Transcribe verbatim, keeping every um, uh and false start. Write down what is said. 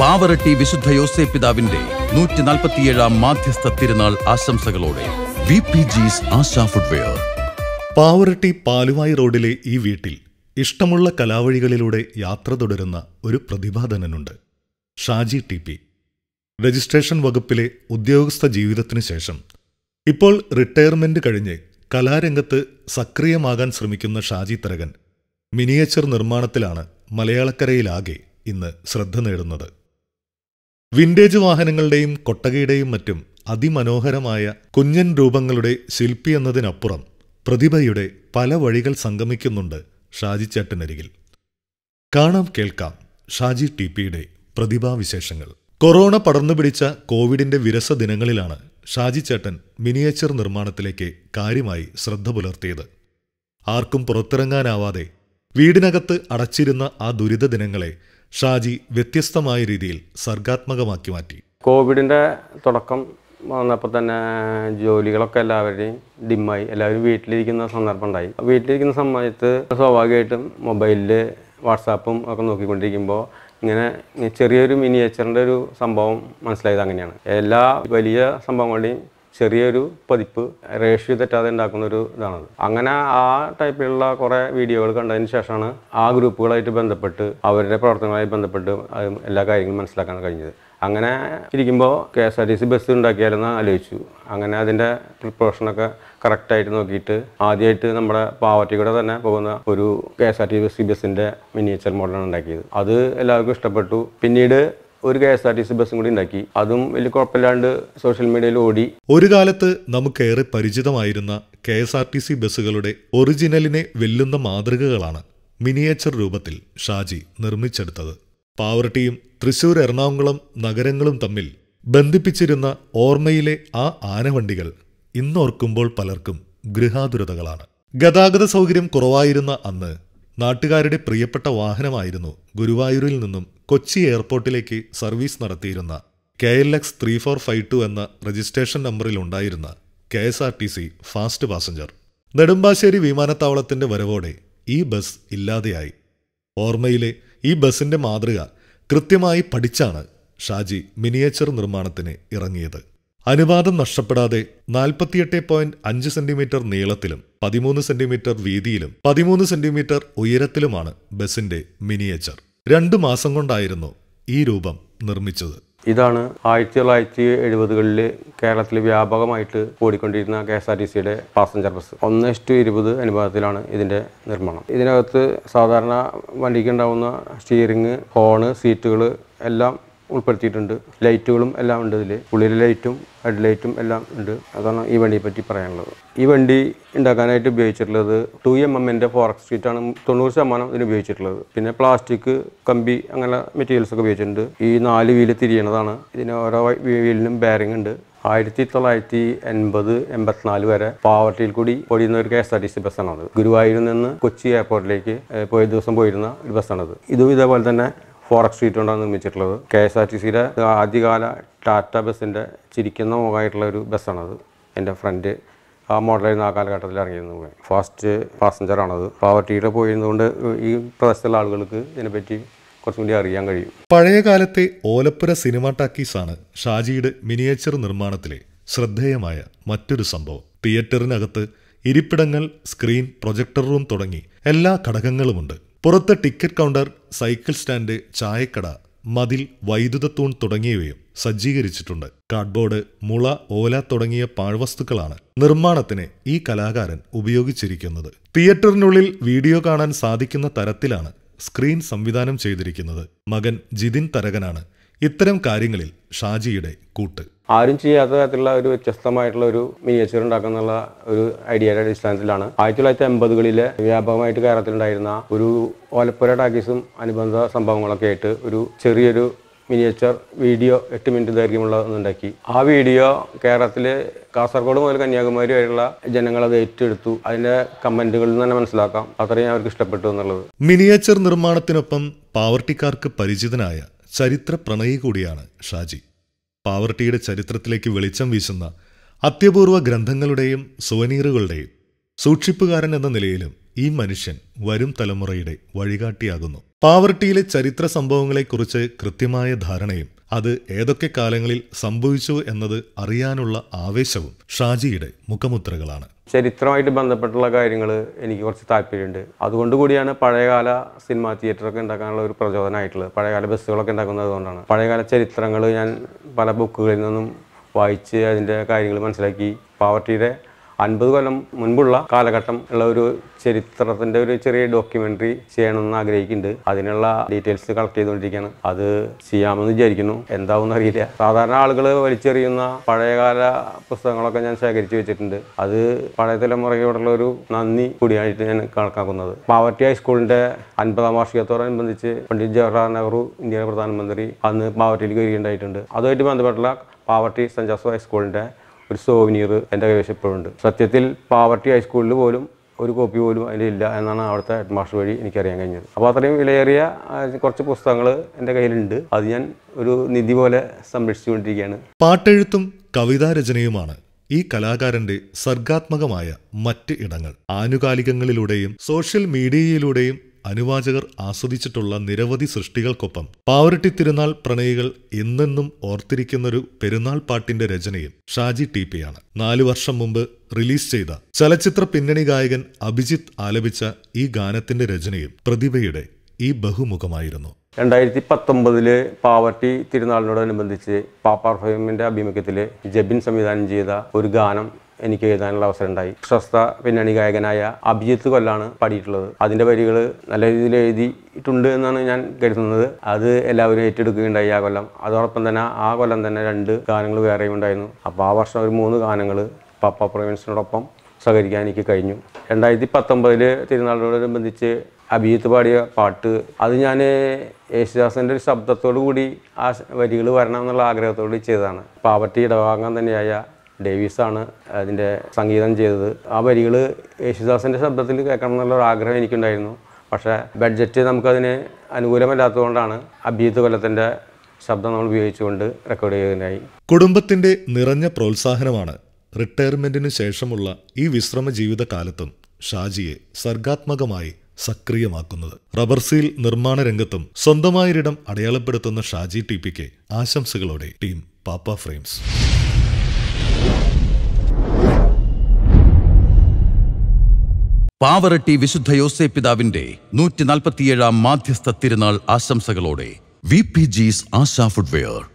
പാവറട്ടി വിശുദ്ധ യോസേപ്പ് പിതാവിന്റെ നൂറ്റി നാൽപ്പത്തിയേഴാം മാധ്യസ്ഥ തിരുനാൾ ആശംസകളോടെ V P G's Asha footwear. Pavaratty Paluvai റോഡിലെ ഈ വീട്ടിൽ ഇഷ്ടമുള്ള കലാവഴികളിലൂടെ യാത്ര തുടരുന്ന ഒരു പ്രതിഭാധനനുണ്ട്. Shaji T P. രജിസ്ട്രേഷൻ വകുപ്പിലെ ഉദ്യോഗസ്ഥ ജീവിതത്തിനു ശേഷം ഇപ്പോൾ റിട്ടയർമെന്റ് കഴിഞ്ഞ് കലാരംഗത്ത് സക്രിയമാകാൻ ശ്രമിക്കുന്ന ഷാജി തരകൻ മിനിയേച്ചർ നിർമ്മാണത്തിലാണ് മലയാളക്കരയിലാകെ ഇന്ന് ശ്രദ്ധ നേടുന്നത്. വിന്റേജ് വാഹനങ്ങളുടെയും കൊട്ടകയുടെയും മറ്റും അതിമനോഹരമായ കുഞ്ഞൻ രൂപങ്ങളുടെ ശില്പി എന്നതിനപ്പുറം പ്രതിഭയുടെ പല വഴികൾ സംഗമിക്കുന്നുണ്ട് ഷാജിച്ചേട്ടനരികിൽ. കാണാം, കേൾക്കാം ഷാജി ടി പിയുടെ പ്രതിഭാവിശേഷങ്ങൾ. കൊറോണ പടർന്നുപിടിച്ച കോവിഡിന്റെ വിരസ ദിനങ്ങളിലാണ് ഷാജിച്ചേട്ടൻ മിനിയേച്ചർ നിർമ്മാണത്തിലേക്ക് കാര്യമായി ശ്രദ്ധ പുലർത്തിയത്. ആർക്കും പുറത്തിറങ്ങാനാവാതെ വീടിനകത്ത് അടച്ചിരുന്ന ആ ദുരിത ദിനങ്ങളെ ഷാജി വ്യത്യസ്തമായ രീതിയിൽ സർഗാത്മകമാക്കി മാറ്റി. കോവിഡിന്റെ തുടക്കം വന്നപ്പോൾ തന്നെ ജോലികളൊക്കെ എല്ലാവരുടെയും ഡിമ്മായി, എല്ലാവരും വീട്ടിലിരിക്കുന്ന സന്ദർഭം ഉണ്ടായി. വീട്ടിലിരിക്കുന്ന സമയത്ത് സ്വാഭാവികമായിട്ടും മൊബൈലിൽ വാട്സാപ്പും ഒക്കെ നോക്കിക്കൊണ്ടിരിക്കുമ്പോൾ ഇങ്ങനെ ചെറിയൊരു മിനിയേച്ചറിൻ്റെ ഒരു സംഭവം മനസ്സിലായത് അങ്ങനെയാണ്. എല്ലാ വലിയ സംഭവങ്ങളുടെയും ചെറിയൊരു പതിപ്പ് റേഷ്യോ തെറ്റാതെ ഉണ്ടാക്കുന്ന ഒരു ഇതാണത്. അങ്ങനെ ആ ടൈപ്പിലുള്ള കുറേ വീഡിയോകൾ കണ്ടതിന് ശേഷമാണ് ആ ഗ്രൂപ്പുകളായിട്ട് ബന്ധപ്പെട്ട് അവരുടെ പ്രവർത്തനങ്ങളുമായി ബന്ധപ്പെട്ട് എല്ലാ കാര്യങ്ങളും മനസ്സിലാക്കാൻ കഴിഞ്ഞത്. അങ്ങനെ ഇരിക്കുമ്പോൾ K S R T C bus ഉണ്ടാക്കിയാലെന്ന് ആലോചിച്ചു. അങ്ങനെ അതിൻ്റെ പ്രിപ്പറേഷനൊക്കെ കറക്റ്റായിട്ട് നോക്കിയിട്ട് ആദ്യമായിട്ട് നമ്മുടെ പാവറട്ടി കൂടെ തന്നെ പോകുന്ന ഒരു K S R T C ബസ്സിൻ്റെ മിനിയേച്ചർ മോഡലാണ് ഉണ്ടാക്കിയത്. അത് എല്ലാവർക്കും ഇഷ്ടപ്പെട്ടു. പിന്നീട് ഒരു കെ എസ് ആർ ടി സി ബസ്സും കൂടി ഉണ്ടാക്കി. അതും വലിയ കുഴപ്പമില്ലാണ്ട് സോഷ്യൽ മീഡിയയിൽ ഓടി. ഒരു കാലത്ത് നമുക്കേറെ പരിചിതമായിരുന്ന K S R T C ബസ്സുകളുടെ ഒറിജിനലിനെ വെല്ലുന്ന മാതൃകകളാണ് മിനിയേച്ചർ രൂപത്തിൽ ഷാജി നിർമ്മിച്ചെടുത്തത്. പാവറട്ടിയും തൃശൂർ, എറണാകുളം നഗരങ്ങളും തമ്മിൽ ബന്ധിപ്പിച്ചിരുന്ന ഓർമ്മയിലെ ആ ആനവണ്ടികൾ ഇന്നോർക്കുമ്പോൾ പലർക്കും ഗൃഹാതുരതകളാണ്. ഗതാഗത സൗകര്യം കുറവായിരുന്ന അന്ന് നാട്ടുകാരുടെ പ്രിയപ്പെട്ട വാഹനമായിരുന്നു ഗുരുവായൂരിൽ നിന്നും കൊച്ചി എയർപോർട്ടിലേക്ക് സർവീസ് നടത്തിയിരുന്ന K L X three four five two എന്ന രജിസ്ട്രേഷൻ നമ്പറിൽ ഉണ്ടായിരുന്ന K S R T C fast passenger. Nedumbassery വിമാനത്താവളത്തിന്റെ വരവോടെ ഈ ബസ് ഇല്ലാതെയായി. ഓർമ്മയിലെ ഈ ബസിന്റെ മാതൃക കൃത്യമായി പഠിച്ചാണ് ഷാജി മിനിയേച്ചർ നിർമ്മാണത്തിന് ഇറങ്ങിയത്. അനുപാതം നഷ്ടപ്പെടാതെ നാൽപ്പത്തിയെട്ട് പോയിന്റ് അഞ്ച് സെന്റിമീറ്റർ നീളത്തിലും പതിമൂന്ന് സെന്റിമീറ്റർ വീതിയിലും പതിമൂന്ന് സെന്റിമീറ്റർ ഉയരത്തിലുമാണ് ബസിന്റെ മിനിയേച്ചർ. രണ്ടു മാസം കൊണ്ടായിരുന്നു ഈ രൂപം നിർമ്മിച്ചത്. ഇതാണ് ആയിരത്തി തൊള്ളായിരത്തി എഴുപതുകളിൽ കേരളത്തിൽ വ്യാപകമായിട്ട് ഓടിക്കൊണ്ടിരുന്ന കെ എസ് ആർ ടി സിയുടെ പാസഞ്ചർ ബസ്. ഒന്ന് ഇഷ്ടു ഇരുപത് അനുപാതത്തിലാണ് ഇതിൻ്റെ നിർമ്മാണം. ഇതിനകത്ത് സാധാരണ വണ്ടിക്ക് ഉണ്ടാവുന്ന സ്റ്റിയറിങ്, ഹോണ്, സീറ്റുകൾ എല്ലാം ഉൾപ്പെടുത്തിയിട്ടുണ്ട്. ലൈറ്റുകളും എല്ലാം ഉണ്ട്. ഇതിൽ ഉള്ളിലെ ലൈറ്റും ഹെഡ് ലൈറ്റും എല്ലാം ഉണ്ട്. അതാണ് ഈ വണ്ടിയെ പറ്റി പറയാനുള്ളത്. ഈ വണ്ടി ഉണ്ടാക്കാനായിട്ട് ഉപയോഗിച്ചിട്ടുള്ളത് ടു എം എമ്മിൻ്റെ ഫോറക്സ് ഷീറ്റാണ് തൊണ്ണൂറ് ശതമാനം ഇതിന് ഉപയോഗിച്ചിട്ടുള്ളത്. പിന്നെ പ്ലാസ്റ്റിക്, കമ്പി അങ്ങനെ മെറ്റീരിയൽസ് ഒക്കെ ഉപയോഗിച്ചിട്ടുണ്ട്. ഈ നാല് വീല് തിരിയണതാണ്. ഇതിന് ഓരോ വീലിനും ബെയറിംഗ് ഉണ്ട്. ആയിരത്തി തൊള്ളായിരത്തി എൺപത് എൺപത്തിനാല് വരെ പാവറട്ടിയിൽ കൂടി ഓടിയുന്ന ഒരു K S R T C ബസ്സാണത്. ഗുരുവായൂരിൽ നിന്ന് കൊച്ചി എയർപോർട്ടിലേക്ക് പോയ ദിവസം പോയിരുന്ന ഒരു ബസ്സാണത്. ഇതും ഇതേപോലെ തന്നെ ഫോറക്സ് ഷീറ്റ് കൊണ്ടാണ് നിർമ്മിച്ചിട്ടുള്ളത്. കെ എസ് ആർ ടി സിയുടെ ആദ്യകാല ടാറ്റ ബസ്സിൻ്റെ ചിരിക്കുന്ന മുഖമായിട്ടുള്ള ഒരു ബസ്സാണത്. എൻ്റെ ഫ്രണ്ട് ആ മോഡലായിരുന്നു ആ കാലഘട്ടത്തിൽ ഇറങ്ങിയിരുന്നത്. ഫാസ്റ്റ് പാസഞ്ചറാണത്. പാവറട്ടിയുടെ പോയിരുന്നതുകൊണ്ട് ഈ പ്രദേശത്തുള്ള ആളുകൾക്ക് ഇതിനെപ്പറ്റി കുറച്ചും കൂടി അറിയാൻ കഴിയും. പഴയകാലത്തെ ഓലപ്പുര സിനിമ ടാക്കീസാണ് ഷാജിയുടെ മിനിയേച്ചർ നിർമ്മാണത്തിലെ ശ്രദ്ധേയമായ മറ്റൊരു സംഭവം. തിയേറ്ററിനകത്ത് ഇരിപ്പിടങ്ങൾ, സ്ക്രീൻ, പ്രൊജക്ടർ റൂം തുടങ്ങി എല്ലാ ഘടകങ്ങളുമുണ്ട്. പുറത്ത് ടിക്കറ്റ് കൗണ്ടർ, സൈക്കിൾ സ്റ്റാൻഡ്, ചായക്കട, മതിൽ, വൈദ്യുത തൂൺ തുടങ്ങിയവയും സജ്ജീകരിച്ചിട്ടുണ്ട്. കാർഡ്ബോർഡ്, മുള, ഓല തുടങ്ങിയ പാഴ്വസ്തുക്കളാണ് നിർമ്മാണത്തിന് ഈ കലാകാരൻ ഉപയോഗിച്ചിരിക്കുന്നത്. തിയേറ്ററിനുള്ളിൽ വീഡിയോ കാണാൻ സാധിക്കുന്ന തരത്തിലാണ് സ്ക്രീൻ സംവിധാനം ചെയ്തിരിക്കുന്നത്. മകൻ ജിതിൻ തരകനാണ് ഇത്തരം കാര്യങ്ങളിൽ ഷാജിയുടെ കൂട്ട്. ആരും ചെയ്യാത്ത തരത്തിലുള്ള ഒരു വ്യത്യസ്തമായിട്ടുള്ള ഒരു മിനിയേച്ചർ ഉണ്ടാക്കാന്നുള്ള ഒരു ഐഡിയയുടെ അടിസ്ഥാനത്തിലാണ് ആയിരത്തി തൊള്ളായിരത്തി എൺപതുകളിലെ വ്യാപകമായിട്ട് കേരളത്തിലുണ്ടായിരുന്ന ഒരു ഓലപ്പുര ടാക്കീസും അനുബന്ധ സംഭവങ്ങളൊക്കെ ആയിട്ട് ഒരു ചെറിയൊരു മിനിയേച്ചർ വീഡിയോ എട്ട് മിനിറ്റ് ദൈർഘ്യമുള്ള ഒന്നുണ്ടാക്കി. ആ വീഡിയോ കേരളത്തിൽ കാസർഗോഡ് മുതൽ കന്യാകുമാരി വരെയുള്ള ജനങ്ങൾ അത് ഏറ്റെടുത്തു. അതിൻ്റെ കമൻറ്റുകളിൽ നിന്ന് തന്നെ മനസ്സിലാക്കാം അത്രയും അവർക്ക് ഇഷ്ടപ്പെട്ടു എന്നുള്ളത്. മിനിയേച്ചർ നിർമ്മാണത്തിനൊപ്പം പാവറട്ടിക്കാർക്ക് പരിചിതനായ ചരിത്ര പ്രണയി കൂടിയാണ് ഷാജി. പാവറട്ടിയുടെ ചരിത്രത്തിലേക്ക് വെളിച്ചം വീശുന്ന അത്യപൂർവ ഗ്രന്ഥങ്ങളുടെയും സുവനീറുകളുടെയും സൂക്ഷിപ്പുകാരൻ എന്ന നിലയിലും ഈ മനുഷ്യൻ വരും തലമുറയുടെ വഴികാട്ടിയാകുന്നു. പാവറട്ടിയിലെ ചരിത്ര സംഭവങ്ങളെക്കുറിച്ച് കൃത്യമായ ധാരണയും അത് ഏതൊക്കെ കാലങ്ങളിൽ സംഭവിച്ചു എന്നത് അറിയാനുള്ള ആവേശവും ഷാജിയുടെ മുഖമുദ്രകളാണ്. ചരിത്രമായിട്ട് ബന്ധപ്പെട്ടുള്ള കാര്യങ്ങൾ എനിക്ക് കുറച്ച് താല്പര്യമുണ്ട്. അതുകൊണ്ട് കൂടിയാണ് പഴയകാല സിനിമാ തിയേറ്ററൊക്കെ ഉണ്ടാക്കാനുള്ള ഒരു പ്രചോദനമായിട്ടുള്ളത്. പഴയകാല ബസ്സുകളൊക്കെ ഉണ്ടാക്കുന്നത് കൊണ്ടാണ്. പഴയകാല ചരിത്രങ്ങൾ ഞാൻ പല ബുക്കുകളിൽ നിന്നും വായിച്ച് അതിൻ്റെ കാര്യങ്ങൾ മനസ്സിലാക്കി പാവറട്ടിയുടെ അൻപത് കൊല്ലം മുൻപുള്ള കാലഘട്ടം ഉള്ള ഒരു ചരിത്രത്തിൻ്റെ ഒരു ചെറിയ ഡോക്യുമെൻ്ററി ചെയ്യണമെന്ന് ആഗ്രഹിക്കുന്നുണ്ട്. അതിനുള്ള ഡീറ്റെയിൽസ് കളക്ട് ചെയ്തുകൊണ്ടിരിക്കുകയാണ്. അത് ചെയ്യാമെന്ന് വിചാരിക്കുന്നു. എന്താവുമെന്ന് അറിയില്ല. സാധാരണ ആളുകൾ വലിച്ചെറിയുന്ന പഴയകാല പുസ്തകങ്ങളൊക്കെ ഞാൻ ശേഖരിച്ച് വെച്ചിട്ടുണ്ട്. അത് പഴയ തലമുറയോടുള്ള ഒരു നന്ദി കൂടിയായിട്ട് ഞാൻ കണക്കാക്കുന്നത്. പാവറട്ടി ഹൈസ്കൂളിൻ്റെ അൻപതാം വാർഷികത്തോടനുബന്ധിച്ച് പണ്ഡിറ്റ് ജവഹർലാൽ നെഹ്റു ഇന്ത്യയുടെ പ്രധാനമന്ത്രി അന്ന് പാവറട്ടിയിലേക്ക് വരികയുണ്ടായിട്ടുണ്ട്. അതുമായിട്ട് ബന്ധപ്പെട്ടുള്ള പാവറട്ടി സെൻറ് ജോസഫ് ഹൈസ്കൂളിൻ്റെ ഒരു സോവനീർ എൻ്റെ കൈവശം ഇപ്പോഴുണ്ട്. സത്യത്തിൽ പാവറട്ടി ഹൈസ്കൂളിൽ പോലും ഒരു കോപ്പി പോലും അതിൻ്റെ ഇല്ല എന്നാണ് അവിടുത്തെ ഹെഡ് മാസ്റ്റർ വഴി എനിക്കറിയാൻ കഴിഞ്ഞത്. അപ്പോൾ അത്രയും വിലയേറിയ കുറച്ച് പുസ്തകങ്ങൾ എൻ്റെ കയ്യിലുണ്ട്. അത് ഞാൻ ഒരു നിധി പോലെ സംരക്ഷിച്ചുകൊണ്ടിരിക്കുകയാണ്. പാട്ടെഴുത്തും കവിതാരചനയുമാണ് ഈ കലാകാരന്റെ സർഗാത്മകമായ മറ്റ് ഇടങ്ങൾ. ആനുകാലികങ്ങളിലൂടെയും സോഷ്യൽ മീഡിയയിലൂടെയും അനുവാചകർ ആസ്വദിച്ചിട്ടുള്ള നിരവധി സൃഷ്ടികൾക്കൊപ്പം പാവറട്ടി തിരുനാൾ പ്രണയികൾ എന്നെന്നും ഓർത്തിരിക്കുന്നൊരു പെരുന്നാൾ പാട്ടിന്റെ രചനയും ഷാജി ടി പിയാണ്. നാലു വർഷം മുമ്പ് റിലീസ് ചെയ്ത ചലച്ചിത്ര പിന്നണി ഗായകൻ അഭിജിത്ത് ആലപിച്ച ഈ ഗാനത്തിന്റെ രചനയും പ്രതിഭയുടെ ഈ ബഹുമുഖമായിരുന്നു. രണ്ടായിരത്തി പത്തൊമ്പതില് പാവറട്ടി തിരുനാളിനോടനുബന്ധിച്ച് പാപ്പാഫ്രേമിന്റെ ആഭിമുഖ്യത്തിൽ ജബിൻ സംവിധാനം ചെയ്ത ഒരു ഗാനം എനിക്ക് എഴുതാനുള്ള അവസരം ഉണ്ടായി. പ്രശസ്ത പിന്നണി ഗായകനായ അഭിജിത്ത് കൊല്ലാണ് പാടിയിട്ടുള്ളത്. അതിൻ്റെ വരികൾ നല്ല രീതിയിൽ എഴുതിയിട്ടുണ്ട് എന്നാണ് ഞാൻ കരുതുന്നത്. അത് എല്ലാവരും ഏറ്റെടുക്കുകയുണ്ടായി ആ കൊല്ലം. അതോടൊപ്പം തന്നെ ആ കൊല്ലം തന്നെ രണ്ട് ഗാനങ്ങൾ വേറെയും ഉണ്ടായിരുന്നു. അപ്പോൾ ആ വർഷം ഒരു മൂന്ന് ഗാനങ്ങൾ പാപ്പാഫ്രേംസിനോടൊപ്പം സഹകരിക്കാൻ എനിക്ക് കഴിഞ്ഞു. രണ്ടായിരത്തി പത്തൊമ്പതിൽ തിരുനാളിനോടനുബന്ധിച്ച് അഭിജിത്ത് പാടിയ പാട്ട് അത് ഞാൻ യേശുദാസിൻ്റെ ഒരു ശബ്ദത്തോടു കൂടി ആ വരികൾ വരണം എന്നുള്ള ആഗ്രഹത്തോട് ചെയ്തതാണ്. പാവറട്ടി ഇടവാംഗം തന്നെയായ ഡേവിസാണ് അതിൻ്റെ സംഗീതം ചെയ്തത്. ആ വരികൾ യേശുദാസിൻ്റെ ശബ്ദത്തിൽ കേൾക്കണം എന്നുള്ളൊരു ആഗ്രഹം എനിക്കുണ്ടായിരുന്നു. പക്ഷേ ബഡ്ജറ്റ് നമുക്കതിന് അനുകൂലമല്ലാത്തതുകൊണ്ടാണ് അഭിജിത്ത് കൊല്ലത്തിൻ്റെ ശബ്ദം നമ്മൾ ഉപയോഗിച്ചുകൊണ്ട് റെക്കോർഡ് ചെയ്യുന്നതിനായി. കുടുംബത്തിൻ്റെ നിറഞ്ഞ പ്രോത്സാഹനമാണ് റിട്ടയർമെന്റിന് ശേഷമുള്ള ഈ വിശ്രമ ജീവിതകാലത്തും ഷാജിയെ സർഗാത്മകമായി സക്രിയമാക്കുന്നത്. റബ്ബർ സീൽ നിർമ്മാണ രംഗത്തും സ്വന്തമായൊരിടം അടയാളപ്പെടുത്തുന്ന ഷാജി ടി പിക്ക് ആശംസകളോടെ ടീം പാപ്പ ഫ്രെയിംസ്. പാവറട്ടി വിശുദ്ധ യോസേപ്പ് പിതാവിന്റെ നൂറ്റി നാൽപ്പത്തിയേഴാം മാധ്യസ്ഥ തിരുനാൾ ആശംസകളോടെ V P G's Asha footwear.